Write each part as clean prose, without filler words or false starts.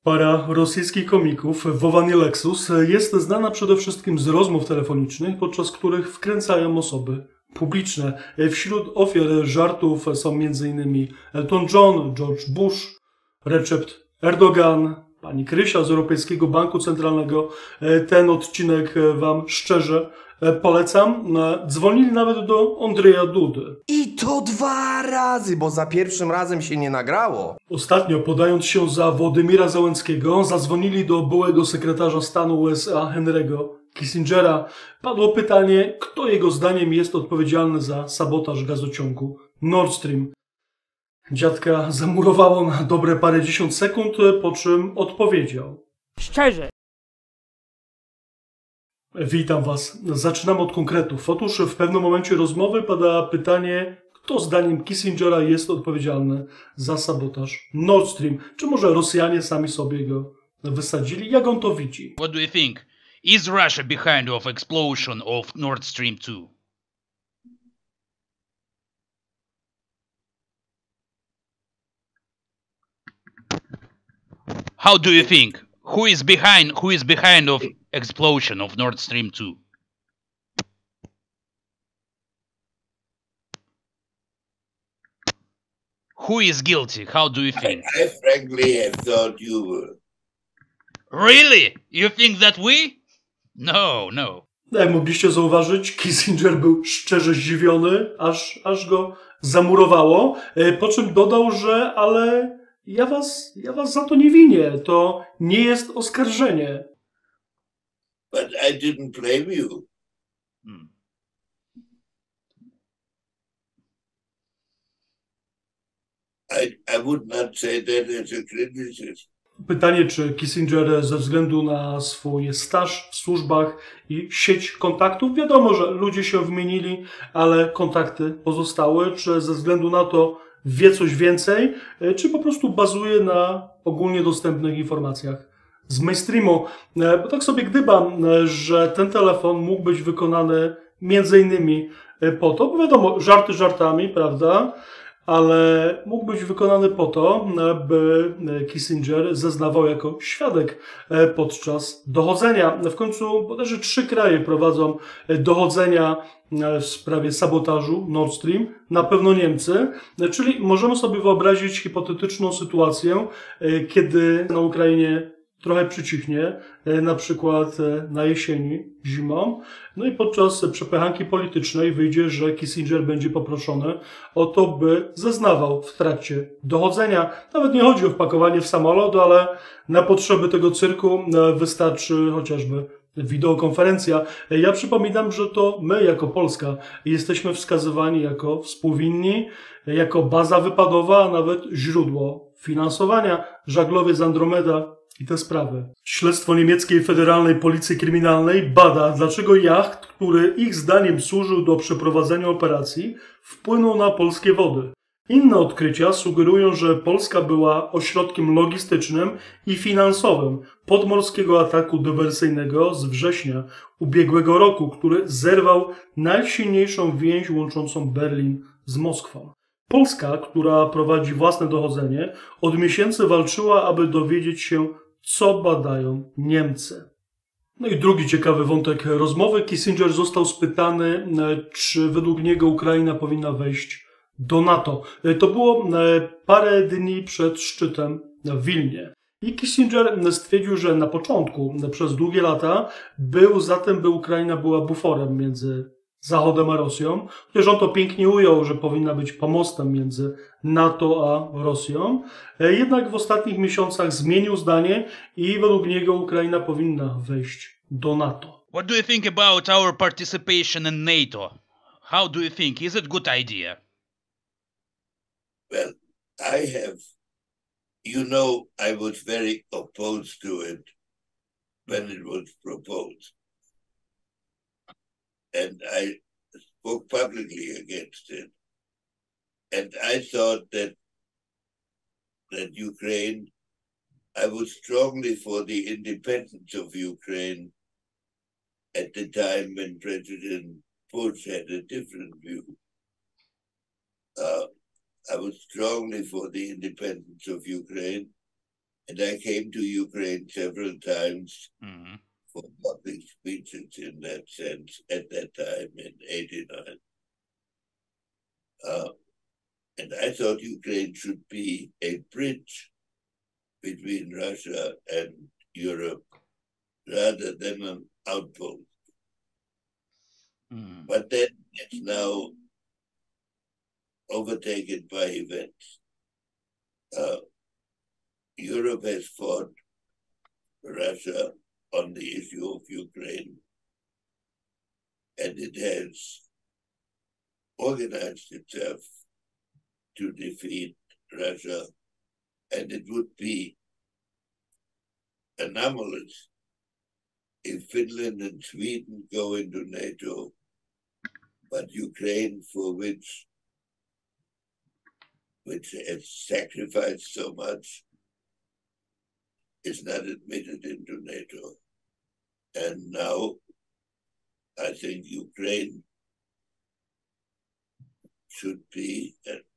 Para rosyjskich komików Wowan i Lexus jest znana przede wszystkim z rozmów telefonicznych, podczas których wkręcają osoby publiczne. Wśród ofiar żartów są m.in. Elton John, George Bush, Recep Erdogan, pani Krysia z Europejskiego Banku Centralnego. Ten odcinek wam szczerze polecam. Dzwonili nawet do Andrzeja Dudy. I to 2 razy, bo za pierwszym razem się nie nagrało. Ostatnio, podając się za Władimira Zełenskiego, zadzwonili do byłego sekretarza stanu USA Henry'ego Kissingera. Padło pytanie, kto jego zdaniem jest odpowiedzialny za sabotaż gazociągu Nord Stream. Dziadka zamurowało na dobre parędziesiąt sekund, po czym odpowiedział. Szczerze. Witam was. Zaczynam od konkretów. Otóż w pewnym momencie rozmowy pada pytanie, kto zdaniem Kissingera jest odpowiedzialny za sabotaż Nord Stream? Czy może Rosjanie sami sobie go wysadzili? Jak on to widzi? What do you think? Is Russia behind of explosion of Nord Stream 2? How do you think? Who is behind of explosion of Nord Stream 2? Who is guilty? How do you think? I frankly have thought you were. Really? You think that we? No. Jak mogliście zauważyć, Kissinger był szczerze zdziwiony, aż go zamurowało, po czym dodał, że ale ja was za to nie winię, to nie jest oskarżenie. But I didn't blame you. I would not say that as a criticism. Pytanie, czy Kissinger ze względu na swój staż w służbach i sieć kontaktów, wiadomo, że ludzie się wymienili, ale kontakty pozostały, czy ze względu na to wie coś więcej, czy po prostu bazuje na ogólnie dostępnych informacjach z mainstreamu. Bo tak sobie gdybam, że ten telefon mógł być wykonany między innymi po to, bo wiadomo, żarty żartami, prawda? Ale mógł być wykonany po to, by Kissinger zeznawał jako świadek podczas dochodzenia. W końcu bodajże 3 kraje prowadzą dochodzenia w sprawie sabotażu Nord Stream, na pewno Niemcy, czyli możemy sobie wyobrazić hipotetyczną sytuację, kiedy na Ukrainie trochę przycichnie, na przykład na jesieni, zimą, no i podczas przepychanki politycznej wyjdzie, że Kissinger będzie poproszony o to, by zeznawał w trakcie dochodzenia. Nawet nie chodzi o wpakowanie w samolot, ale na potrzeby tego cyrku wystarczy chociażby wideokonferencja. Ja przypominam, że to my jako Polska jesteśmy wskazywani jako współwinni, jako baza wypadowa, a nawet źródło finansowania. Żaglowiec Andromeda i te sprawy. Śledztwo niemieckiej Federalnej Policji Kryminalnej bada, dlaczego jacht, który ich zdaniem służył do przeprowadzenia operacji, wpłynął na polskie wody. Inne odkrycia sugerują, że Polska była ośrodkiem logistycznym i finansowym podmorskiego ataku dywersyjnego z września ubiegłego roku, który zerwał najsilniejszą więź łączącą Berlin z Moskwą. Polska, która prowadzi własne dochodzenie, od miesięcy walczyła, aby dowiedzieć się, co badają Niemcy. No i drugi ciekawy wątek rozmowy. Kissinger został spytany, czy według niego Ukraina powinna wejść do NATO. To było parę dni przed szczytem w Wilnie. I Kissinger stwierdził, że na początku, przez długie lata, był za tym, by Ukraina była buforem między Zachodem a Rosją, chociaż on to pięknie ujął, że powinna być pomostem między NATO a Rosją. Jednak w ostatnich miesiącach zmienił zdanie i według niego Ukraina powinna wejść do NATO. What do you think about our participation in NATO? How do you think? Is it a good idea? Well, I was very opposed to it when it was proposed. And I spoke publicly against it. And I thought that Ukraine, I was strongly for the independence of Ukraine at the time when President Bush had a different view. I was strongly for the independence of Ukraine, And I came to Ukraine several times Mhm. for public speeches in that sense at that time in '89. And I thought Ukraine should be a bridge between Russia and Europe rather than an outpost. Mhm. But then it's now overtaken by events. Europe has fought Russia on the issue of Ukraine, and it has organized itself to defeat Russia, and it would be anomalous if Finland and Sweden go into NATO, but Ukraine, for which has sacrificed so much, is not admitted into NATO. And now I think Ukraine should be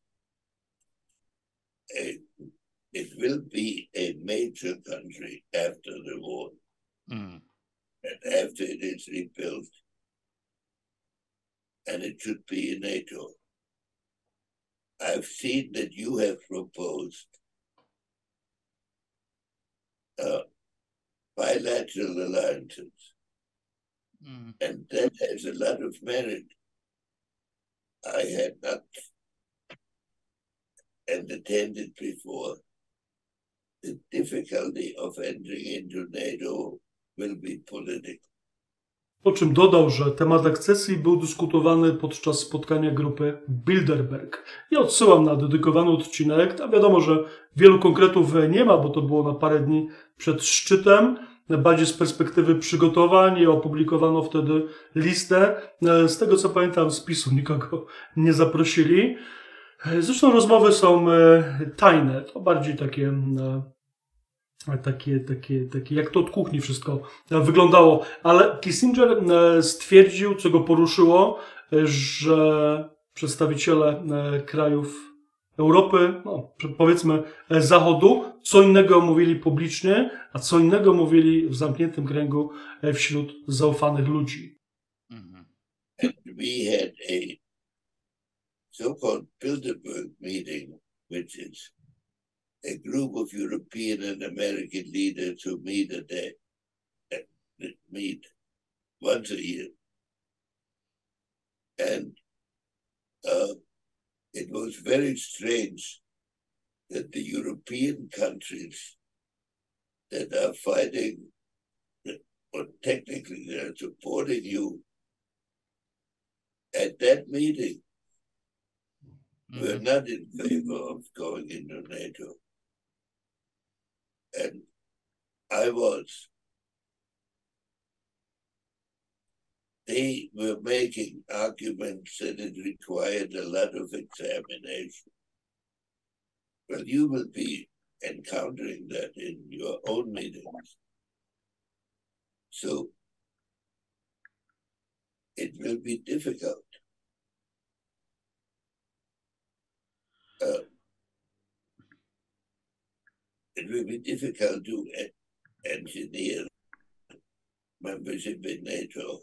it will be a major country after the war. Mhm. And after it is rebuilt, and it should be in NATO. I've seen that you have proposed bilateral alliances, Mhm. and that has a lot of merit. I had not entertained it before. The difficulty of entering into NATO will be political. Po czym dodał, że temat akcesji był dyskutowany podczas spotkania grupy Bilderberg. I odsyłam na dedykowany odcinek. A wiadomo, że wielu konkretów nie ma, bo to było na parę dni przed szczytem. Bardziej z perspektywy przygotowań i opublikowano wtedy listę. Z tego co pamiętam, z PiS-u nikogo nie zaprosili. Zresztą rozmowy są tajne. To bardziej takie jak to od kuchni wszystko wyglądało. Ale Kissinger stwierdził, co go poruszyło, że przedstawiciele krajów Europy, no, powiedzmy Zachodu, co innego mówili publicznie, a co innego mówili w zamkniętym kręgu wśród zaufanych ludzi. Mhm. And we had a so-called Bilderberg meeting, which is a group of European and American leaders who meet once a year. And it was very strange that the European countries that are fighting, or technically they're supporting you, at that meeting were not in favor of going into NATO. And I was. They were making arguments that it required a lot of examination. Well, you will be encountering that in your own meetings. So it will be difficult. It will be difficult to engineer membership in NATO.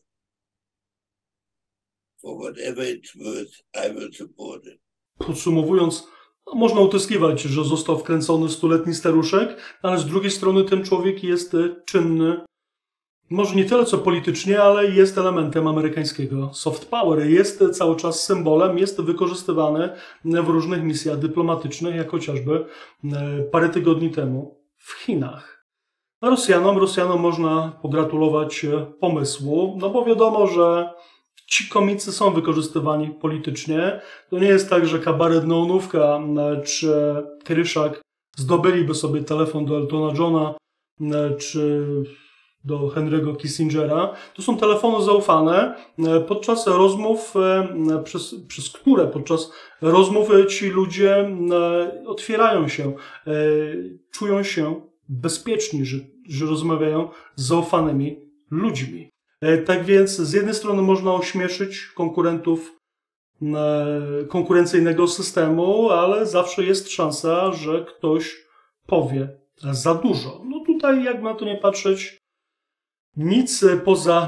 For whatever it's worth, I will support it. Podsumowując, no, można utyskiwać, że został wkręcony stuletni staruszek, ale z drugiej strony ten człowiek jest czynny, może nie tyle co politycznie, ale jest elementem amerykańskiego soft power. Jest cały czas symbolem, jest wykorzystywany w różnych misjach dyplomatycznych, jak chociażby parę tygodni temu w Chinach. A Rosjanom można pogratulować pomysłu, no bo wiadomo, że ci komicy są wykorzystywani politycznie. To nie jest tak, że kabaret Neonówka czy Kryszak zdobyliby sobie telefon do Eltona Johna czy do Henry'ego Kissingera. To są telefony zaufane, podczas rozmów, przez które podczas rozmów ci ludzie otwierają się, czują się bezpieczni, że rozmawiają z zaufanymi ludźmi. Tak więc z jednej strony można ośmieszyć konkurentów konkurencyjnego systemu, ale zawsze jest szansa, że ktoś powie za dużo. No tutaj, jak na to nie patrzeć, nic poza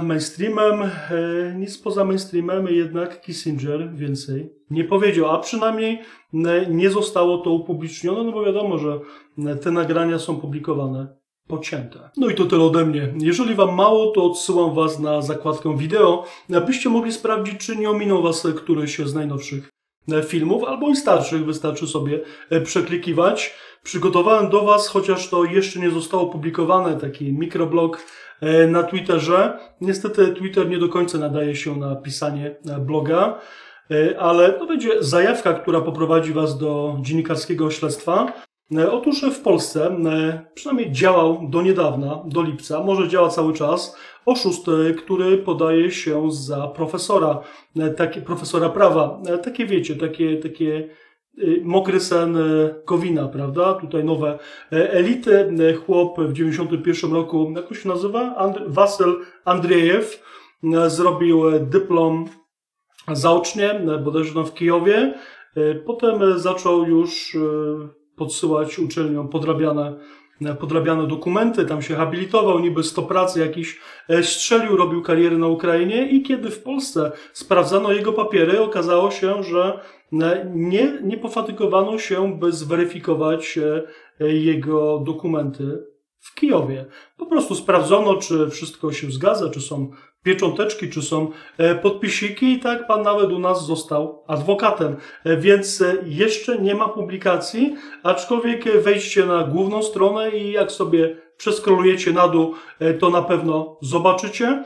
mainstreamem, jednak Kissinger więcej nie powiedział, a przynajmniej nie zostało to upublicznione, no bo wiadomo, że te nagrania są publikowane pocięte. No i to tyle ode mnie. Jeżeli wam mało, to odsyłam was na zakładkę wideo, abyście mogli sprawdzić, czy nie ominął was któryś z najnowszych filmów, albo i starszych, wystarczy sobie przeklikiwać. Przygotowałem do was, chociaż to jeszcze nie zostało publikowane, taki mikroblog na Twitterze. Niestety Twitter nie do końca nadaje się na pisanie bloga, ale to będzie zajawka, która poprowadzi was do dziennikarskiego śledztwa. Otóż w Polsce przynajmniej działał do niedawna, do lipca, może działa cały czas, oszust, który podaje się za profesora prawa. Takie wiecie, takie mokry sen Gowina, prawda? Tutaj nowe elity. Chłop w 91 roku, jak to się nazywa? Wasyl Andrzejew zrobił dyplom zaocznie, bodajże w Kijowie. Potem zaczął już podsyłać uczelniom podrabiane dokumenty, tam się habilitował, niby 100 pracy jakiś strzelił, robił karierę na Ukrainie i kiedy w Polsce sprawdzano jego papiery, okazało się, że nie pofatygowano się, by zweryfikować jego dokumenty w Kijowie. Po prostu sprawdzono, czy wszystko się zgadza, czy są piecząteczki, czy są podpisiki i tak pan nawet u nas został adwokatem. Więc jeszcze nie ma publikacji, aczkolwiek wejdźcie na główną stronę i jak sobie przeskrolujecie na dół, to na pewno zobaczycie.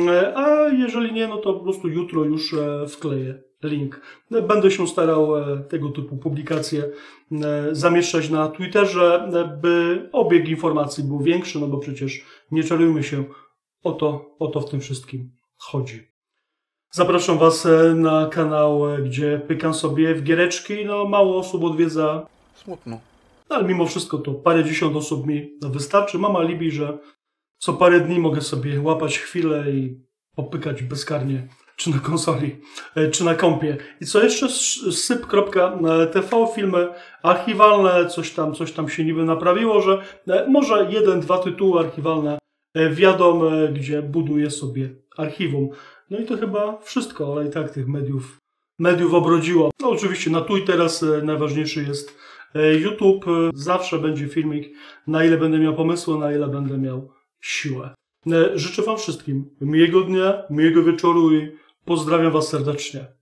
A jeżeli nie, no to po prostu jutro już wkleję link. Będę się starał tego typu publikacje zamieszczać na Twitterze, by obieg informacji był większy, no bo przecież nie czarujmy się, o to w tym wszystkim chodzi. Zapraszam was na kanał, gdzie pykam sobie w giereczki, no mało osób odwiedza. Smutno. Ale mimo wszystko to parędziesiąt osób mi wystarczy. Mam alibi, że co parę dni mogę sobie łapać chwilę i popykać bezkarnie, czy na konsoli, czy na kompie. I co jeszcze? syp.tv, filmy archiwalne, coś tam się niby naprawiło, że może 1-2 tytuły archiwalne wiadomo, gdzie buduję sobie archiwum. No i to chyba wszystko, ale i tak tych mediów obrodziło. No oczywiście na tu i teraz najważniejszy jest YouTube. Zawsze będzie filmik, na ile będę miał pomysłu, na ile będę miał siłę. Życzę wam wszystkim miłego dnia, miłego wieczoru i pozdrawiam was serdecznie.